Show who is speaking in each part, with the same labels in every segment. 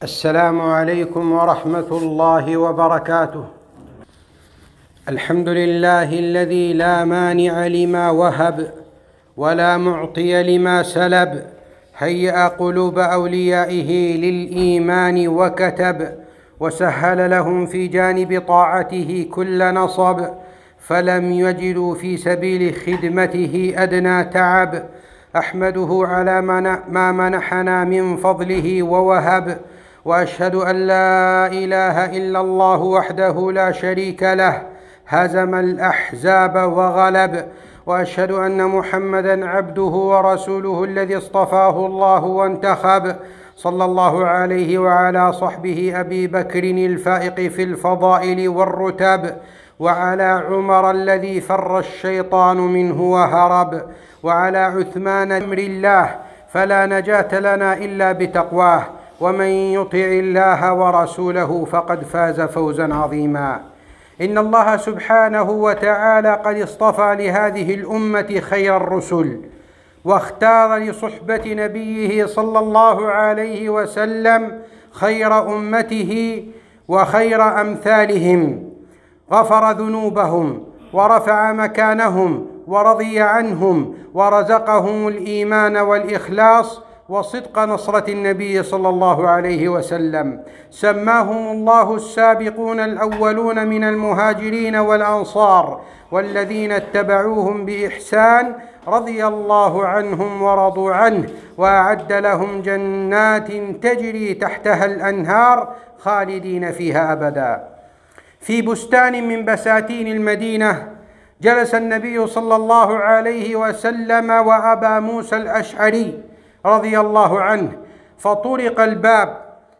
Speaker 1: السلام عليكم ورحمة الله وبركاته. الحمد لله الذي لا مانع لما وهب ولا معطي لما سلب، هيأ قلوب أوليائه للإيمان وكتب، وسهل لهم في جانب طاعته كل نصب، فلم يجدوا في سبيل خدمته أدنى تعب. أحمده على ما منحنا من فضله ووهب، وأشهد أن لا إله إلا الله وحده لا شريك له هزم الأحزاب وغلب، وأشهد أن محمدًا عبده ورسوله الذي اصطفاه الله وانتخب، صلى الله عليه وعلى صحبه أبي بكر الفائق في الفضائل والرتب، وعلى عمر الذي فر الشيطان منه وهرب، وعلى عثمان أمر الله فلا نجاة لنا إلا بتقواه، ومن يطع الله ورسوله فقد فاز فوزا عظيما. إن الله سبحانه وتعالى قد اصطفى لهذه الأمة خير الرسل، واختار لصحبة نبيه صلى الله عليه وسلم خير أمته وخير أمثالهم، غفر ذنوبهم ورفع مكانهم ورضي عنهم، ورزقهم الإيمان والإخلاص وصدق نصرة النبي صلى الله عليه وسلم. سماهم الله السابقون الأولون من المهاجرين والأنصار والذين اتبعوهم بإحسان، رضي الله عنهم ورضوا عنه، وأعد لهم جنات تجري تحتها الأنهار خالدين فيها أبدا. في بستان من بساتين المدينة جلس النبي صلى الله عليه وسلم وأبا موسى الأشعري رضي الله عنه، فطرق الباب،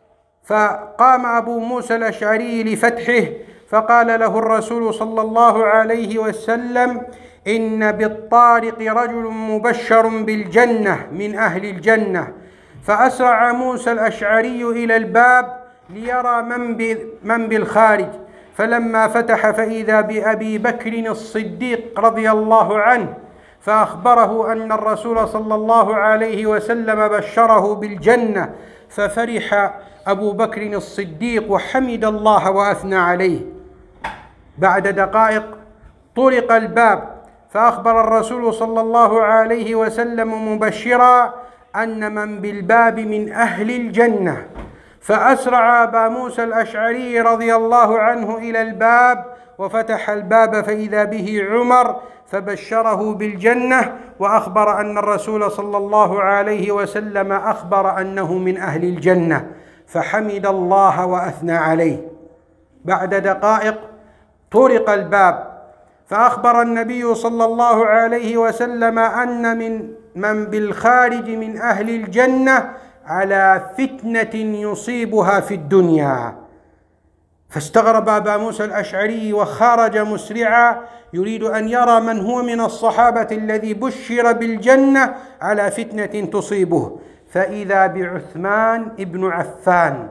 Speaker 1: فقام أبو موسى الأشعري لفتحه، فقال له الرسول صلى الله عليه وسلم: إن بالطارق رجل مبشر بالجنة من أهل الجنة. فأسرع موسى الأشعري إلى الباب ليرى من بالخارج، فلما فتح فإذا بأبي بكر الصديق رضي الله عنه، فأخبره أن الرسول صلى الله عليه وسلم بشره بالجنة، ففرح أبو بكر الصديق وحمد الله وأثنى عليه. بعد دقائق طرق الباب، فأخبر الرسول صلى الله عليه وسلم مبشرا أن من بالباب من أهل الجنة، فأسرع أبا موسى الأشعري رضي الله عنه إلى الباب، وفتح الباب فإذا به عمر، فبشره بالجنة، وأخبر أن الرسول صلى الله عليه وسلم أخبر أنه من أهل الجنة، فحمد الله وأثنى عليه. بعد دقائق طرق الباب، فأخبر النبي صلى الله عليه وسلم أن من بالخارج من أهل الجنة على فتنة يصيبها في الدنيا. فاستغرب أبا موسى الأشعري وخرج مسرعا يريد أن يرى من هو من الصحابة الذي بشر بالجنة على فتنة تصيبه، فإذا بعثمان ابن عفان،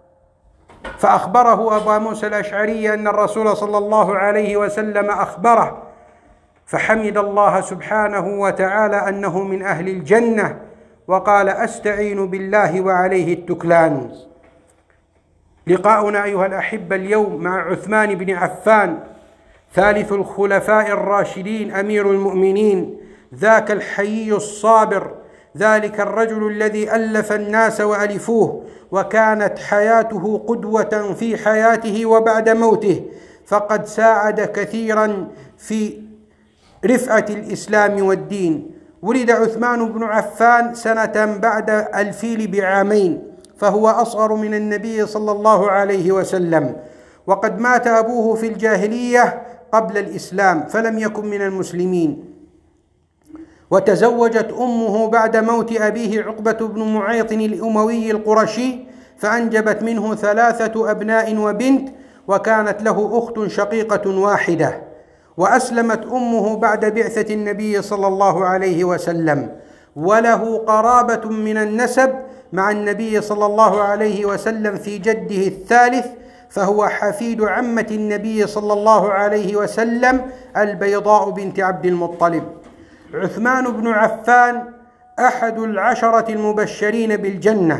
Speaker 1: فأخبره أبا موسى الأشعري أن الرسول صلى الله عليه وسلم أخبره، فحمد الله سبحانه وتعالى أنه من أهل الجنة، وقال: أستعين بالله وعليه التكلان. لقاؤنا أيها الأحبة اليوم مع عثمان بن عفان، ثالث الخلفاء الراشدين، أمير المؤمنين، ذاك الحيي الصابر، ذلك الرجل الذي ألف الناس وألفوه، وكانت حياته قدوة في حياته وبعد موته، فقد ساعد كثيرا في رفعة الإسلام والدين. ولد عثمان بن عفان سنة بعد الفيل بعامين، فهو أصغر من النبي صلى الله عليه وسلم، وقد مات أبوه في الجاهلية قبل الإسلام فلم يكن من المسلمين، وتزوجت أمه بعد موت أبيه عقبة بن معيط الأموي القرشي، فأنجبت منه 3 أبناء وبنت، وكانت له أخت شقيقة واحدة. وأسلمت أمه بعد بعثة النبي صلى الله عليه وسلم، وله قرابة من النسب مع النبي صلى الله عليه وسلم في جده الثالث، فهو حفيد عمة النبي صلى الله عليه وسلم البيضاء بنت عبد المطلب. عثمان بن عفان أحد 10 المبشرين بالجنة،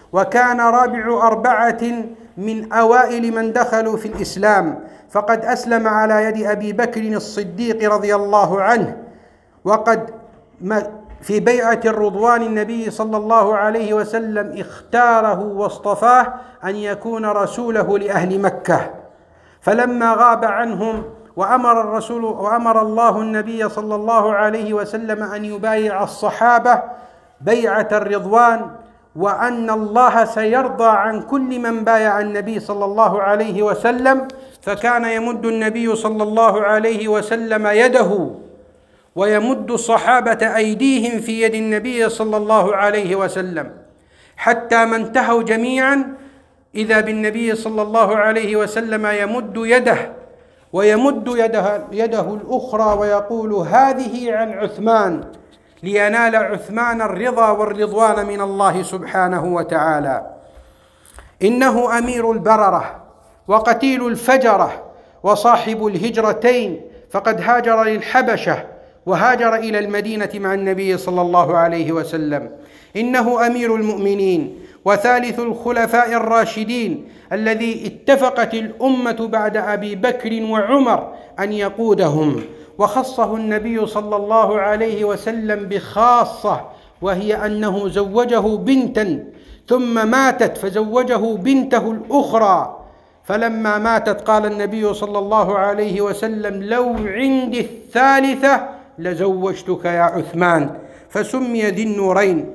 Speaker 1: وكان رابع 4 من أوائل من دخلوا في الإسلام، فقد أسلم على يد أبي بكر الصديق رضي الله عنه. وقد في بيعة الرضوان النبي صلى الله عليه وسلم اختاره واصطفاه أن يكون رسوله لأهل مكة، فلما غاب عنهم وأمر الله النبي صلى الله عليه وسلم أن يبايع الصحابة بيعة الرضوان، وأن الله سيرضى عن كل من بايع النبي صلى الله عليه وسلم، فكان يمد النبي صلى الله عليه وسلم يده ويمد الصحابة أيديهم في يد النبي صلى الله عليه وسلم، حتى ما انتهوا جميعا إذا بالنبي صلى الله عليه وسلم يمد يده ويمد يده الأخرى ويقول: هذه عن عثمان، لينال عثمان الرضا والرضوان من الله سبحانه وتعالى. إنه أمير البررة وقتيل الفجرة وصاحب الهجرتين، فقد هاجر للحبشة وهاجر إلى المدينة مع النبي صلى الله عليه وسلم. إنه أمير المؤمنين وثالث الخلفاء الراشدين الذي اتفقت الأمة بعد أبي بكر وعمر أن يقودهم، وخصه النبي صلى الله عليه وسلم بخاصة، وهي أنه زوجه بنتا ثم ماتت فزوجه بنته الأخرى، فلما ماتت قال النبي صلى الله عليه وسلم: لو عندي الثالثة لزوجتك يا عثمان، فسمي ذي النورين.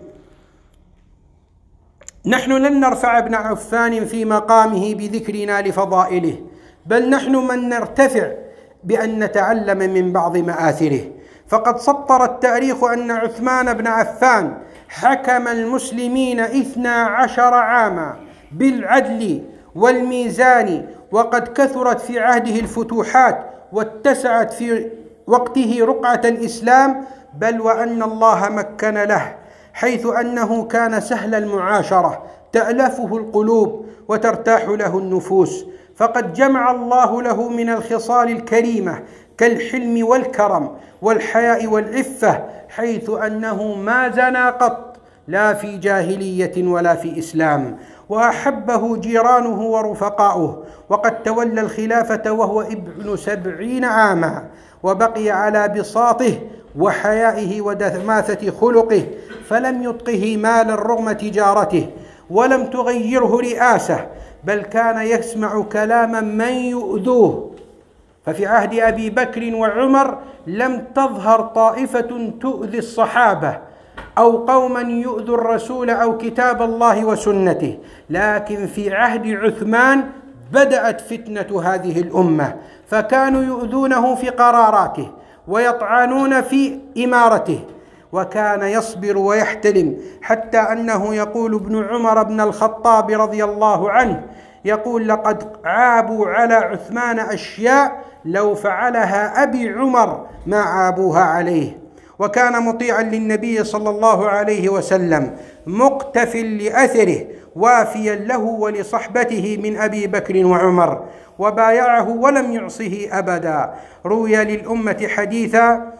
Speaker 1: نحن لن نرفع ابن عفان في مقامه بذكرنا لفضائله، بل نحن من نرتفع بأن نتعلم من بعض مآثره، فقد سطر التاريخ أن عثمان بن عفان حكم المسلمين 12 عاما بالعدل والميزان، وقد كثرت في عهده الفتوحات واتسعت في وقته رقعة الإسلام، بل وأن الله مكن له، حيث أنه كان سهل المعاشرة تألفه القلوب وترتاح له النفوس، فقد جمع الله له من الخصال الكريمة كالحلم والكرم والحياء والعفة، حيث أنه ما زنى قط لا في جاهلية ولا في إسلام، وأحبه جيرانه ورفقاؤه، وقد تولى الخلافة وهو ابن 70 عاما، وبقي على بساطه وحيائه ودماثة خلقه، فلم يطقه مالا رغم تجارته، ولم تغيره رئاسة، بل كان يسمع كلاما من يؤذوه. ففي عهد أبي بكر وعمر لم تظهر طائفة تؤذي الصحابة أو قوما يؤذوا الرسول أو كتاب الله وسنته، لكن في عهد عثمان بدأت فتنة هذه الأمة، فكانوا يؤذونه في قراراته ويطعنون في إمارته، وكان يصبر ويحتلم، حتى أنه يقول ابن عمر بن الخطاب رضي الله عنه يقول: لقد عابوا على عثمان أشياء لو فعلها أبي عمر ما عابوها عليه. وكان مطيعا للنبي صلى الله عليه وسلم، مقتف لأثره، وافيا له ولصحبته من أبي بكر وعمر، وبايعه ولم يعصه أبدا. روي للأمة حديثا: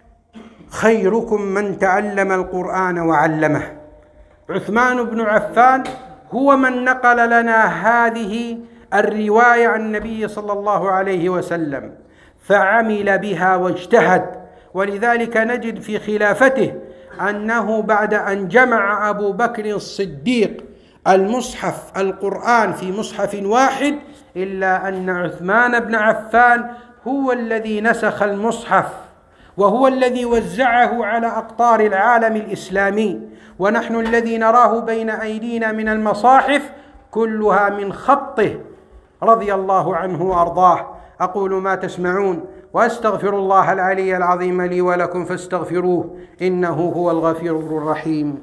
Speaker 1: خيركم من تعلم القرآن وعلمه. عثمان بن عفان هو من نقل لنا هذه الرواية عن النبي صلى الله عليه وسلم، فعمل بها واجتهد، ولذلك نجد في خلافته أنه بعد أن جمع أبو بكر الصديق المصحف القرآن في مصحف واحد، إلا أن عثمان بن عفان هو الذي نسخ المصحف، وهو الذي وزعه على أقطار العالم الإسلامي، ونحن الذي نراه بين أيدينا من المصاحف كلها من خطه رضي الله عنه وأرضاه. أقول ما تسمعون، وأستغفر الله العلي العظيم لي ولكم فاستغفروه، إنه هو الغفور الرحيم.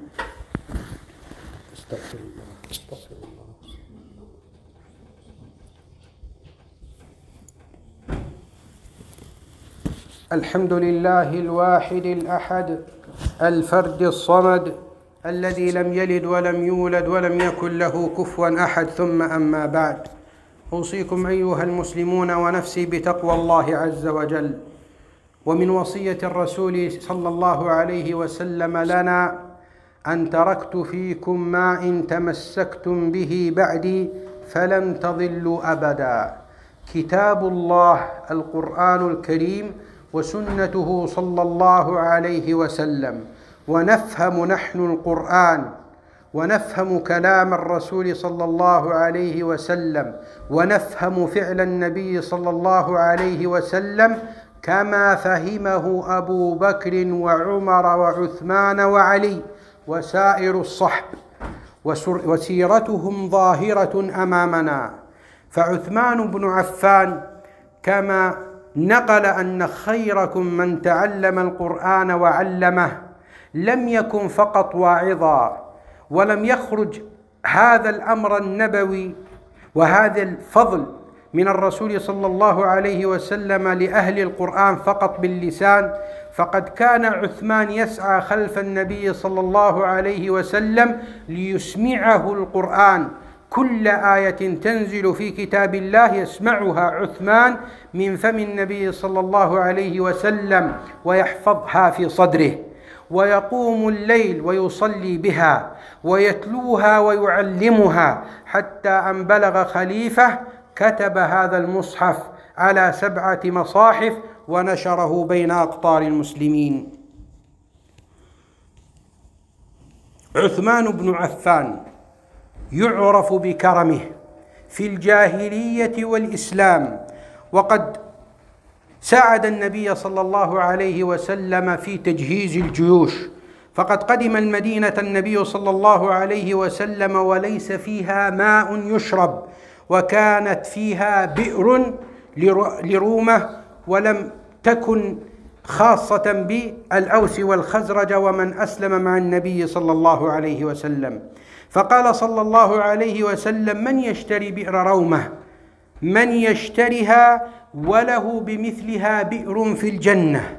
Speaker 1: استغفر الله. استغفر الله. الحمد لله الواحد الأحد الفرد الصمد الذي لم يلد ولم يولد ولم يكن له كفوا أحد، ثم أما بعد، أوصيكم أيها المسلمون ونفسي بتقوى الله عز وجل. ومن وصية الرسول صلى الله عليه وسلم لنا أن تركت فيكم ما إن تمسكتم به بعدي فلن تضلوا أبدا، كتاب الله القرآن الكريم وسنته صلى الله عليه وسلم. ونفهم نحن القرآن ونفهم كلام الرسول صلى الله عليه وسلم ونفهم فعل النبي صلى الله عليه وسلم كما فهمه أبو بكر وعمر وعثمان وعلي وسائر الصحب، وسيرتهم ظاهرة أمامنا. فعثمان بن عفان كما نقل أن خيركم من تعلم القرآن وعلمه لم يكن فقط واعظا، ولم يخرج هذا الأمر النبوي وهذا الفضل من الرسول صلى الله عليه وسلم لأهل القرآن فقط باللسان، فقد كان عثمان يسعى خلف النبي صلى الله عليه وسلم ليسمعه القرآن. كل آية تنزل في كتاب الله يسمعها عثمان من فم النبي صلى الله عليه وسلم ويحفظها في صدره، ويقوم الليل ويصلي بها ويتلوها ويعلمها، حتى أن بلغ خليفة كتب هذا المصحف على 7 مصاحف ونشره بين أقطار المسلمين. عثمان بن عفان يعرف بكرمه في الجاهلية والإسلام، وقد ساعد النبي صلى الله عليه وسلم في تجهيز الجيوش، فقد قدم المدينة النبي صلى الله عليه وسلم وليس فيها ماء يشرب، وكانت فيها بئر لرومة، ولم تكن خاصة بالأوس والخزرج ومن أسلم مع النبي صلى الله عليه وسلم. فقال صلى الله عليه وسلم: من يشتري بئر رومة؟ من يشتريها وله بمثلها بئر في الجنة؟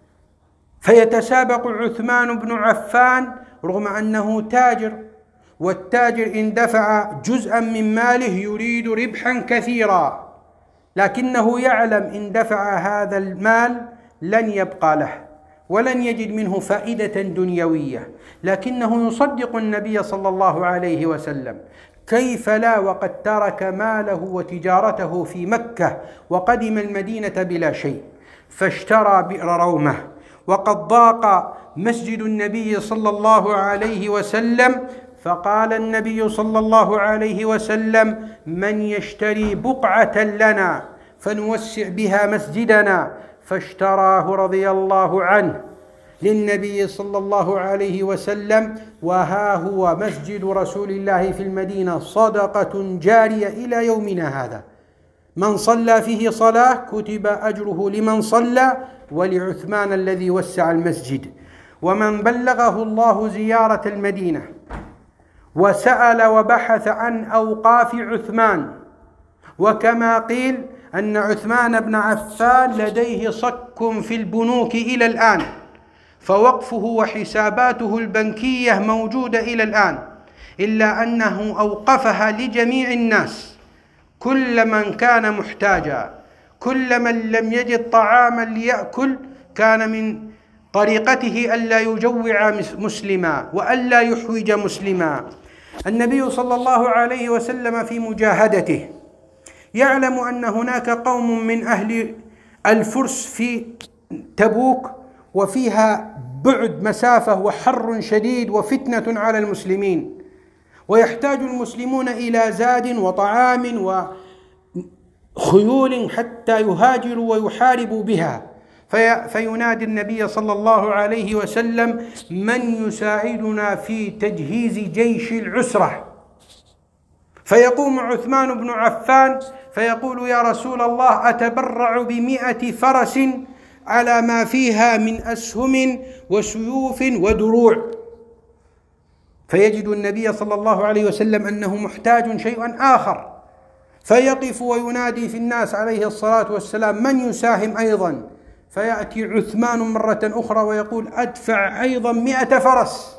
Speaker 1: فيتسابق عثمان بن عفان رغم أنه تاجر، والتاجر إن دفع جزءا من ماله يريد ربحا كثيرا، لكنه يعلم إن دفع هذا المال لن يبقى له ولن يجد منه فائدة دنيوية، لكنه يصدق النبي صلى الله عليه وسلم. كيف لا وقد ترك ماله وتجارته في مكة وقدم المدينة بلا شيء، فاشترى بئر رومة. وقد ضاق مسجد النبي صلى الله عليه وسلم، فقال النبي صلى الله عليه وسلم: من يشتري بقعة لنا فنوسع بها مسجدنا؟ فاشتراه رضي الله عنه للنبي صلى الله عليه وسلم، وها هو مسجد رسول الله في المدينة صدقة جارية إلى يومنا هذا. من صلى فيه صلاة كتب أجره لمن صلى ولعثمان الذي وسع المسجد. ومن بلغه الله زيارة المدينة وسأل وبحث عن أوقاف عثمان، وكما قيل أن عثمان بن عفان لديه صك في البنوك إلى الآن، فوقفه وحساباته البنكية موجودة إلى الآن، إلا أنه أوقفها لجميع الناس، كل من كان محتاجا، كل من لم يجد طعاما ليأكل كان من طريقته ألا يجوع مسلما وألا يحوج مسلما. النبي صلى الله عليه وسلم في مجاهدته يعلم أن هناك قوم من أهل الفرس في تبوك، وفيها بعد مسافة وحر شديد وفتنة على المسلمين، ويحتاج المسلمون إلى زاد وطعام وخيول حتى يهاجروا ويحاربوا بها. فينادي النبي صلى الله عليه وسلم: من يساعدنا في تجهيز جيش العسرة؟ فيقوم عثمان بن عفان فيقول: يا رسول الله، أتبرع ب100 فرس على ما فيها من أسهم وسيوف ودروع. فيجد النبي صلى الله عليه وسلم أنه محتاج شيئا آخر، فيقف وينادي في الناس عليه الصلاة والسلام: من يساهم أيضا؟ فيأتي عثمان مرة أخرى ويقول: أدفع أيضا 100 فرس،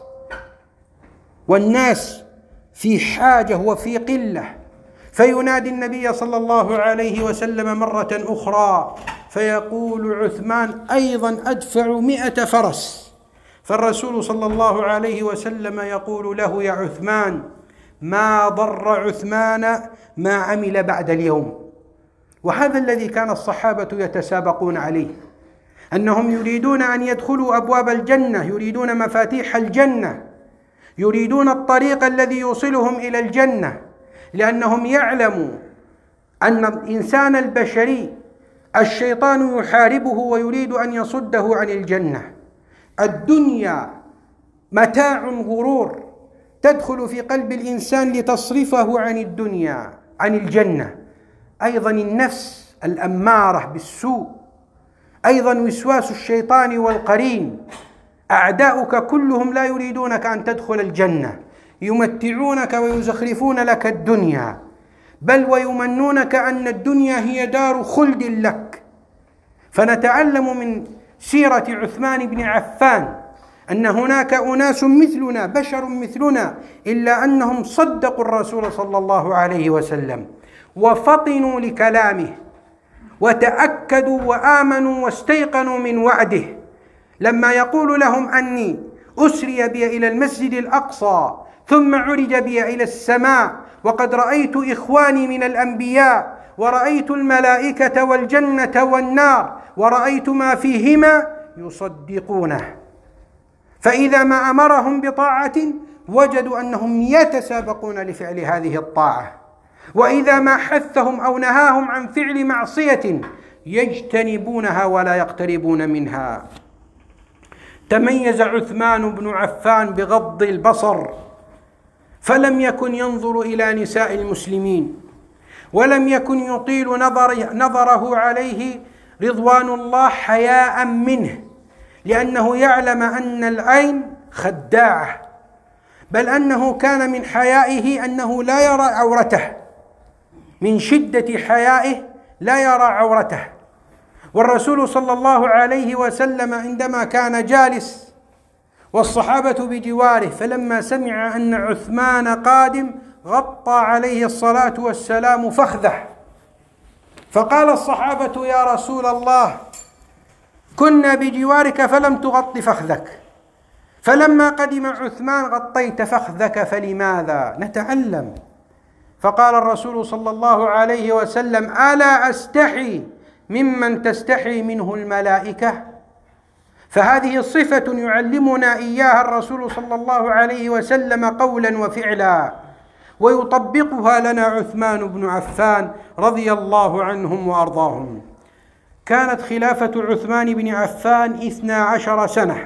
Speaker 1: والناس في حاجة وفي قلة. فينادي النبي صلى الله عليه وسلم مرة أخرى فيقول عثمان: أيضا أدفع 100 فرس. فالرسول صلى الله عليه وسلم يقول له: يا عثمان، ما ضر عثمان ما عمل بعد اليوم. وهذا الذي كان الصحابة يتسابقون عليه، أنهم يريدون أن يدخلوا أبواب الجنة، يريدون مفاتيح الجنة، يريدون الطريق الذي يوصلهم إلى الجنة، لأنهم يعلموا أن الإنسان البشري الشيطان يحاربه ويريد أن يصده عن الجنة. الدنيا متاع غرور تدخل في قلب الإنسان لتصرفه عن الدنيا، عن الجنة. أيضا النفس الأمارة بالسوء، أيضا وسواس الشيطان والقرين. أعداؤك كلهم لا يريدونك أن تدخل الجنة، يمتعونك ويزخرفون لك الدنيا، بل ويمنونك أن الدنيا هي دار خلد لك. فنتعلم من سيرة عثمان بن عفان أن هناك أناس مثلنا، بشر مثلنا، إلا أنهم صدقوا الرسول صلى الله عليه وسلم وفطنوا لكلامه وتأكدوا وآمنوا واستيقنوا من وعده. لما يقول لهم أني أسري بي إلى المسجد الأقصى ثم عرج بي إلى السماء وقد رأيت إخواني من الأنبياء ورأيت الملائكة والجنة والنار ورأيت ما فيهما، يصدقونه. فإذا ما أمرهم بطاعة وجدوا أنهم يتسابقون لفعل هذه الطاعة، وإذا ما حثهم أو نهاهم عن فعل معصية يجتنبونها ولا يقتربون منها. تميز عثمان بن عفان بغض البصر، فلم يكن ينظر إلى نساء المسلمين، ولم يكن يطيل نظره عليه رضوان الله حياء منه، لأنه يعلم أن العين خداعة، بل أنه كان من حيائه أنه لا يرى عورته، من شدة حيائه لا يرى عورته. والرسول صلى الله عليه وسلم عندما كان جالس والصحابة بجواره، فلما سمع أن عثمان قادم غطى عليه الصلاة والسلام فخذه، فقال الصحابة: يا رسول الله، كنا بجوارك فلم تغط فخذك، فلما قدم عثمان غطيت فخذك، فلماذا؟ نتعلم. فقال الرسول صلى الله عليه وسلم: ألا أستحي ممن تستحي منه الملائكة؟ فهذه صفة يعلمنا إياها الرسول صلى الله عليه وسلم قولا وفعلا، ويطبقها لنا عثمان بن عفان رضي الله عنهم وأرضاهم. كانت خلافة عثمان بن عفان 12 سنة،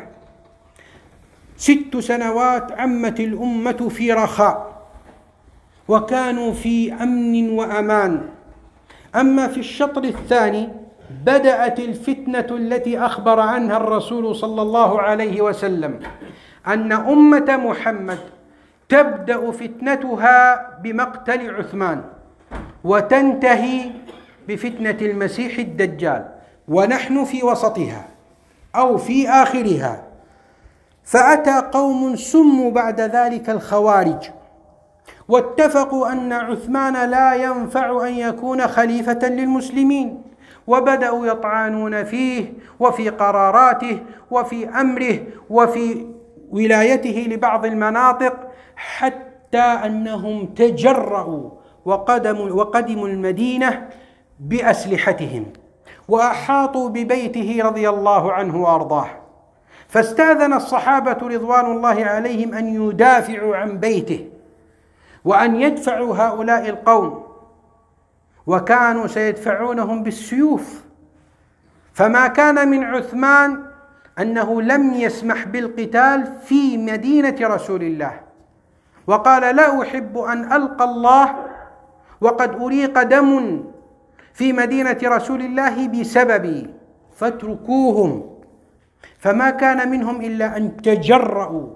Speaker 1: 6 سنوات عمت الأمة في رخاء وكانوا في أمن وأمان. أما في الشطر الثاني بدأت الفتنة التي أخبر عنها الرسول صلى الله عليه وسلم أن أمة محمد تبدأ فتنتها بمقتل عثمان وتنتهي بفتنة المسيح الدجال، ونحن في وسطها أو في آخرها. فأتى قوم سموا بعد ذلك الخوارج، واتفقوا أن عثمان لا ينفع أن يكون خليفة للمسلمين، وبدأوا يطعنون فيه وفي قراراته وفي أمره وفي ولايته لبعض المناطق، حتى أنهم تجرؤوا وقدموا المدينة بأسلحتهم وأحاطوا ببيته رضي الله عنه وأرضاه. فاستأذن الصحابة رضوان الله عليهم أن يدافعوا عن بيته وأن يدفعوا هؤلاء القوم، وكانوا سيدفعونهم بالسيوف. فما كان من عثمان أنه لم يسمح بالقتال في مدينة رسول الله، وقال: لا أحب أن ألقى الله وقد أريق دم في مدينة رسول الله بسببي، فاتركوهم. فما كان منهم إلا أن تجرؤوا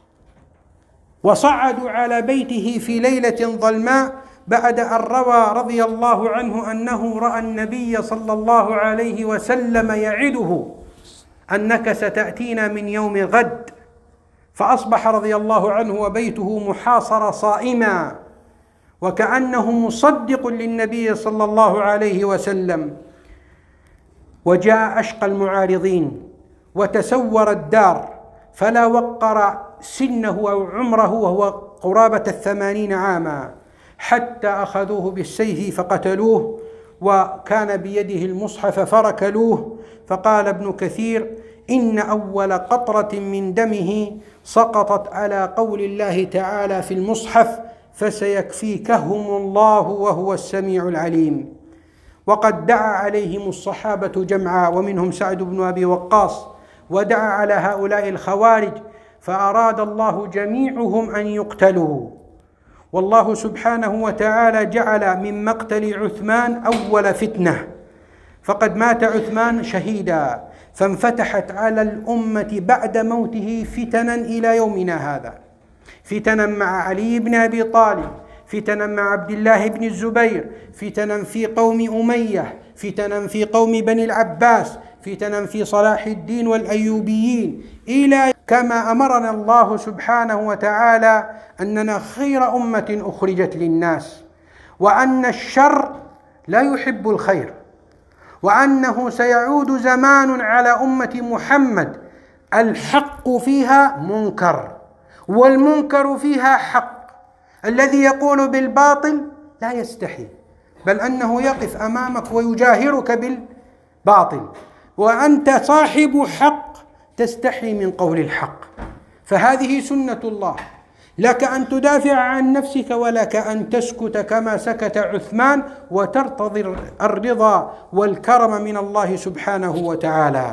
Speaker 1: وصعدوا على بيته في ليلة ظلماء، بعد أن روى رضي الله عنه أنه رأى النبي صلى الله عليه وسلم يعده أنك ستأتينا من يوم غد، فأصبح رضي الله عنه وبيته محاصر صائما، وكأنه مصدق للنبي صلى الله عليه وسلم. وجاء أشقى المعارضين وتسور الدار، فلا وقر سنه أو عمره وهو قرابة 80 عاما، حتى أخذوه بالسيف فقتلوه، وكان بيده المصحف فركلوه. فقال ابن كثير: إن أول قطرة من دمه سقطت على قول الله تعالى في المصحف: فسيكفيكهم الله وهو السميع العليم. وقد دعا عليهم الصحابة جمعا، ومنهم سعد بن أبي وقاص، ودعا على هؤلاء الخوارج، فأراد الله جميعهم أن يقتلوا. والله سبحانه وتعالى جعل من مقتل عثمان أول فتنة، فقد مات عثمان شهيدا، فانفتحت على الأمة بعد موته فتنا إلى يومنا هذا، فتنا مع علي بن أبي طالب، فتنا مع عبد الله بن الزبير، فتنا في قوم أمية، فتنا في قوم بني العباس، فتنا في صلاح الدين والأيوبيين، إلى كما أمرنا الله سبحانه وتعالى أننا خير أمة أخرجت للناس، وأن الشر لا يحب الخير، وأنه سيعود زمان على أمة محمد الحق فيها منكر والمنكر فيها حق. الذي يقول بالباطل لا يستحي، بل أنه يقف أمامك ويجاهرك بالباطل، وأنت صاحب حق تستحي من قول الحق. فهذه سنة الله، لك أن تدافع عن نفسك ولك أن تسكت كما سكت عثمان، وترتضي الرضا والكرم من الله سبحانه وتعالى.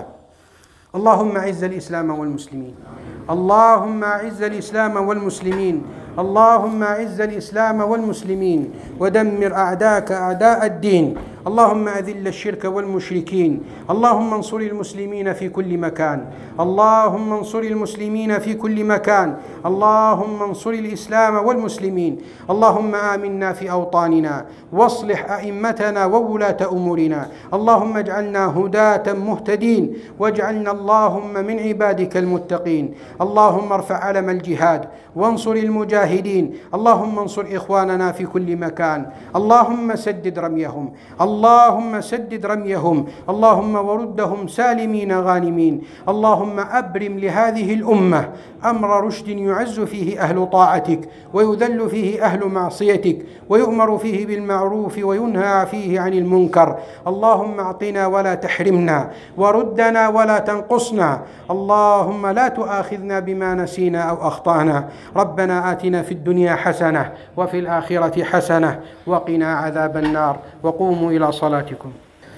Speaker 1: اللهم أعز الإسلام والمسلمين، اللهم أعز الإسلام والمسلمين، اللهم أعز الإسلام والمسلمين، ودمر أعداءك أعداء الدين. اللهم أذل الشرك والمشركين، اللهم انصر المسلمين في كل مكان، اللهم انصر المسلمين في كل مكان، اللهم انصر الإسلام والمسلمين. اللهم آمنا في أوطاننا، واصلح أئمتنا وولاة أمورنا، اللهم اجعلنا هداة مهتدين، واجعلنا اللهم من عبادك المتقين. اللهم ارفع علم الجهاد وانصر المجاهدين، اللهم انصر إخواننا في كل مكان، اللهم سدد رميهم، اللهم سدد رميهم، اللهم وردهم سالمين غانمين. اللهم أبرم لهذه الأمة أمر رشد يعز فيه أهل طاعتك، ويذل فيه أهل معصيتك، ويؤمر فيه بالمعروف وينهى فيه عن المنكر. اللهم أعطنا ولا تحرمنا، وردنا ولا تنقصنا. اللهم لا تؤاخذنا بما نسينا أو أخطأنا. ربنا آتنا في الدنيا حسنة وفي الآخرة حسنة وقنا عذاب النار. وقوموا إلى صلاتكم.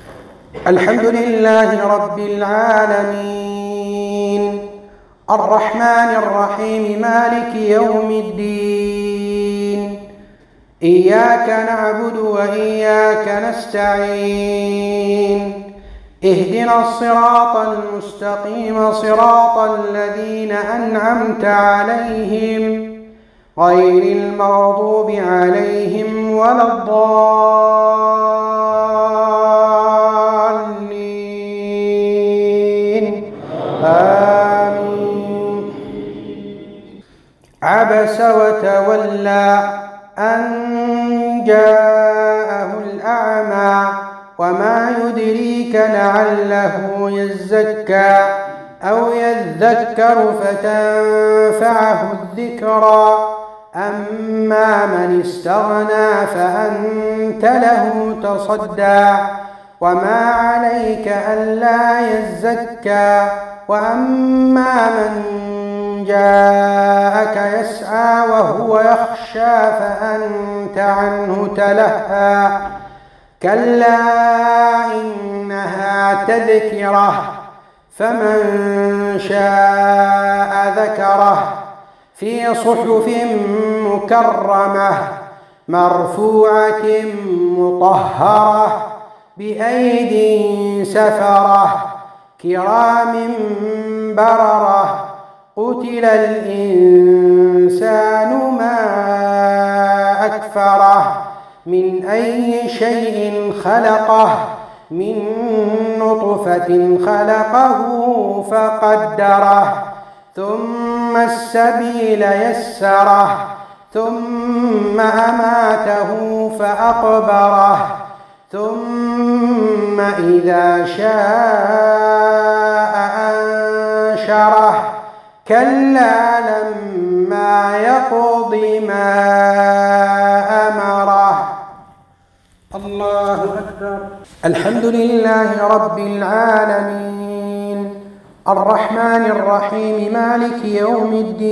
Speaker 1: الحمد لله رب العالمين، الرحمن الرحيم، مالك يوم الدين. إياك نعبد وإياك نستعين، اهدنا الصراط المستقيم، صراط الذين أنعمت عليهم غير المغضوب عليهم ولا الضالين. آمين. عبس وتولى أن جاءه الأعمى، وما يدريك لعله يزكى أو يذكر فتنفعه الذكرى. أما من استغنى فأنت له تصدى، وما عليك ألا يزكى. وأما من جاءك يسعى وهو يخشى فأنت عنه تلهى. كلا إنها تذكرة، فمن شاء ذكره، في صحف مكرمة مرفوعة مطهرة بأيدي سفرة كرام بررة. قتل الإنسان ما أكفره، من أي شيء خلقه، من نطفة خلقه فقدره، ثم السبيل يسره، ثم أماته فأقبره، ثم إذا شاء أنشره. كلا لما يقض ما أمره. الله أكبر. الحمد لله رب العالمين الرحمن الرحيم مالك يوم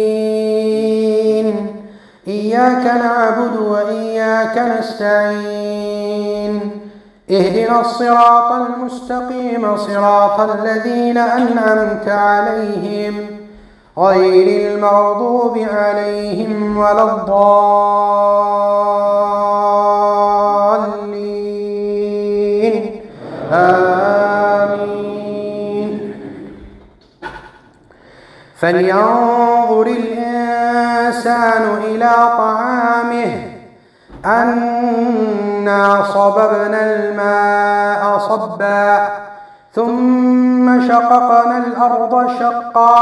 Speaker 1: الدين إياك نعبد وإياك نستعين اهدنا الصراط المستقيم صراط الذين أنعمت عليهم غير المغضوب عليهم ولا الضالين آمين. فلينظر الإنسان إلى طعامه أنا صببنا الماء صبا ثم شققنا الأرض شقا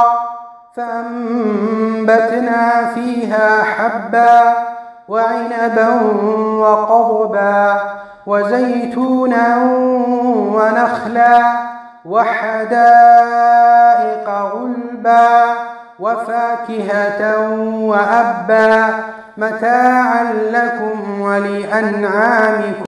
Speaker 1: فأنبتنا فيها حبا وعنبا وقضبا وزيتونا ونخلا وحدائق غلبا وفاكهة وأبا متاعا لكم ولأنعامكم.